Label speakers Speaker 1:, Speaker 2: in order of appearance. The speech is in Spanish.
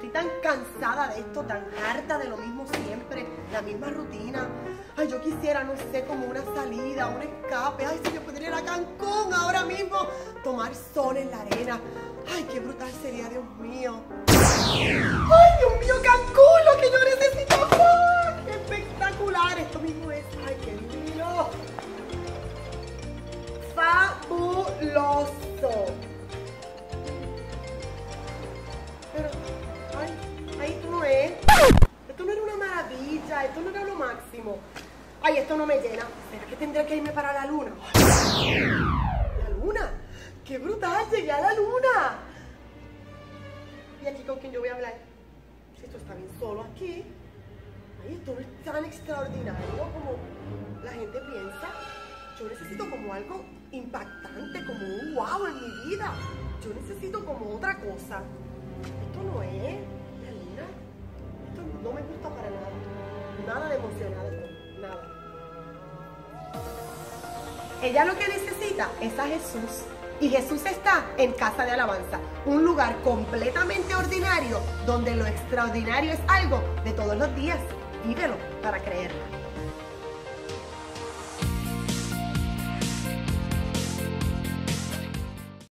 Speaker 1: Estoy tan cansada de esto, tan harta de lo mismo siempre, la misma rutina. Ay, yo quisiera, no sé, como una salida, un escape. Ay, si yo pudiera ir a Cancún ahora mismo, tomar sol en la arena. Ay, qué brutal sería, Dios mío. Ay, Dios mío, Cancún, lo que yo necesito. ¡Ah! ¡Qué espectacular! Esto mismo es. Ay, qué divino. Fabuloso. Pero, ay, esto no es. Esto no era una maravilla, esto no era lo máximo. Ay, esto no me llena. ¿Será que tendré que irme para la luna? ¿La luna? ¡Qué brutal! ¡Llegué a la luna! ¿Y aquí con quién yo voy a hablar? Si esto está bien solo aquí. Ay, esto no es tan extraordinario como la gente piensa. Yo necesito como algo impactante, como un wow en mi vida. Yo necesito como otra cosa. Esto no es la luna. Esto no me gusta para nada. Nada de emocionada, nada. Ella lo que necesita es a Jesús. Y Jesús está en Casa de Alabanza, un lugar completamente ordinario donde lo extraordinario es algo de todos los días. Vívelo para creerlo.